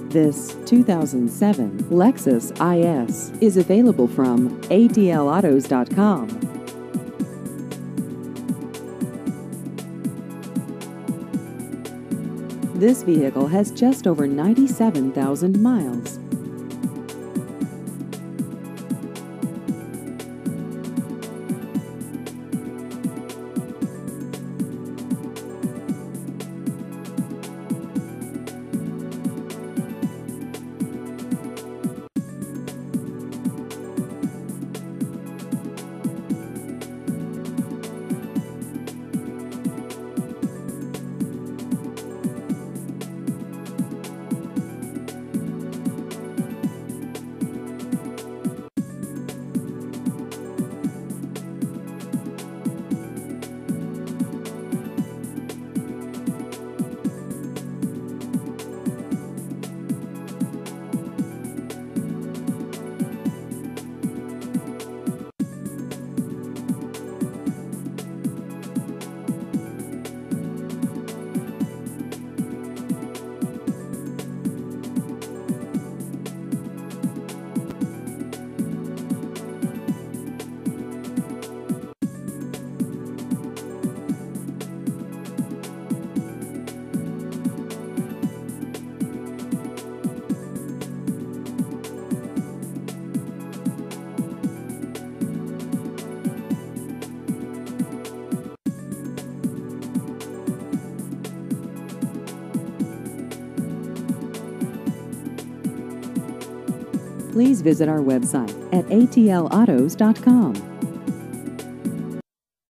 This 2007 Lexus IS is available from atlautos.com. This vehicle has just over 97,000 miles. Please visit our website at atlautos.com.